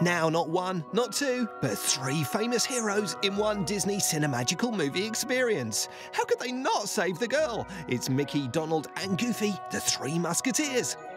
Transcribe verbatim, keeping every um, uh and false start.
Now, not one, not two, but three famous heroes in one Disney Cinemagical movie experience. How could they not save the girl? It's Mickey, Donald, and Goofy, the Three Musketeers.